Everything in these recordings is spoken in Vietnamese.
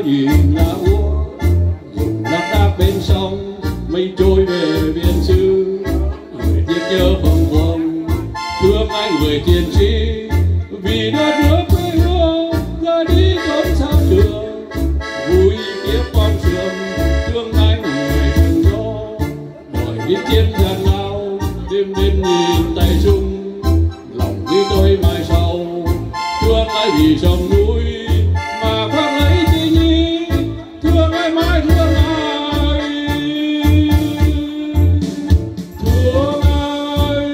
nhìn lá úa dùng lác đác bên sông mây trôi về biên xứ. Người tiếc nhớ phồng phồng thương anh người chiến sĩ vì đất nước quê hương ra đi trốn xa trường. Vui kiếp con sương thương anh người trường gió đòi đi chiến gian lao đêm đêm nhìn tay sung lòng như tôi mai sau thương ai vì sông núi mà khoác lấy chi nhi thương ai mãi thương ai thương ai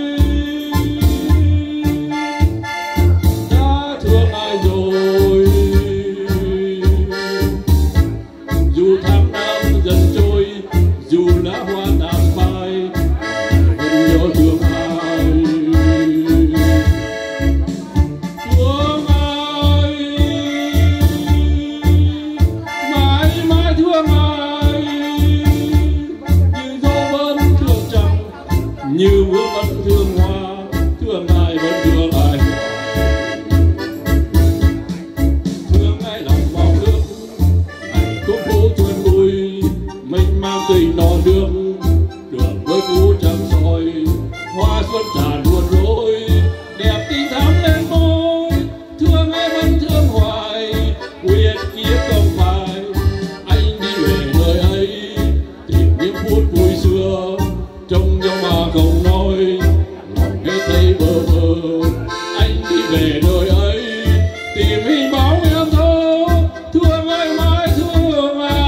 đã thương ai rồi dù tháng năm dần trôi dù lá hoa tàn phai vẫn nhớ thương ai thương ai mãi mãi thương ai như gió vẫn thương trăng như mưa vẫn thương hoa thương ai vẫn thương ai thương ai lòng bao nước ngày khúc phố chuồn bụi mình mang tình đò nước đường với cú trăng soi hoa xuân tràn buồn rối đẹp tình thắm lên môi thương ai vẫn thương hoài nguyện kiếp không phải anh đi về nơi ấy tìm những phút vui xưa trông nhau mà không nói lòng hết thấy bơ vơ anh đi về nơi ấy tìm hình bóng em thơ thương ai mãi thương ai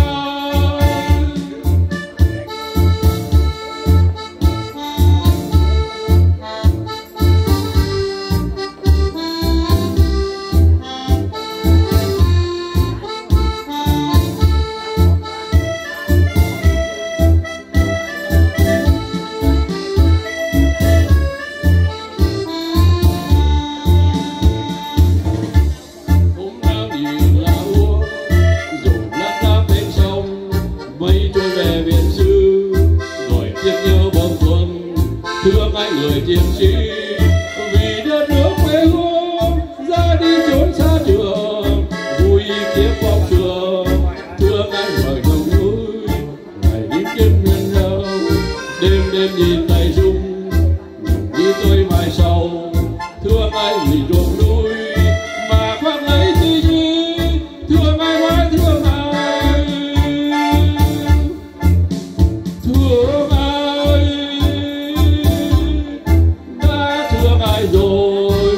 hôm nào nhìn lá úa dùng lác đác bên sông mây trôi về biển xứ rồi tiếc nhớ bom xuân thương anh người chiến sĩ vì đất nước quê hương ra đi trốn xa trường vui kiếp phong trường thương anh người đồng núi ngày đi kiếp nhân đâu đêm đêm nhìn tay rung như tôi mai sau thương anh vì ruộng núi mà khoác lấy chi nhi thương ai mãi thương ai thương ai đã thương ai rồi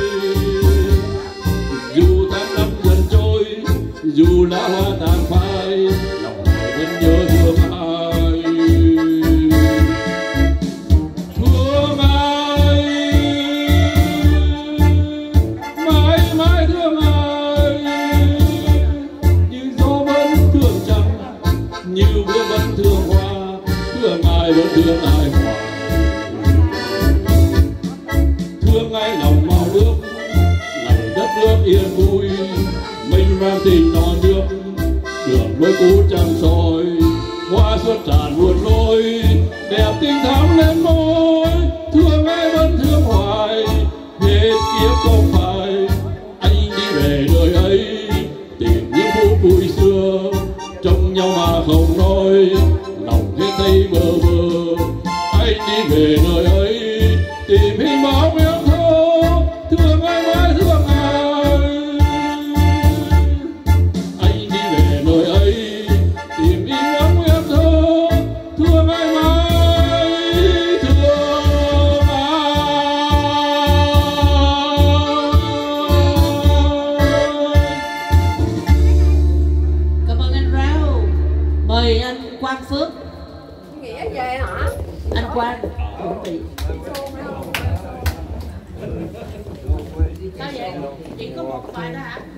dù tháng năm dần trôi dù lá hoa tàn phai lòng này vẫn nhớ thương ai thương ai mãi mãi thương ai như gió vẫn thương trăng như mưa vẫn thương hoa thương ai vẫn thương ai hoài thương ai lòng màu nước ngày đất nước yên vui mình mang tình non nước đường với cú trăng soi hoa xuân tràn buồn lối đẹp tình thắm lên môi thương ai vẫn thương hoài hết kiếp không phải anh đi về nơi ấy tìm những phút vui xưa trông nhau mà không nói lòng hết thấy bơ vơ anh đi về nơi ấy tìm hình bóng em thơ thương ai mãi thương ai anh đi về nơi ấy tìm hình bóng em thơ thương ai mãi thương ai. Cảm ơn anh Rao. Mời anh Quang Phước. Nghĩa về hả? Anh Quang. Sao vậy? Chỉ có một bài đó hả?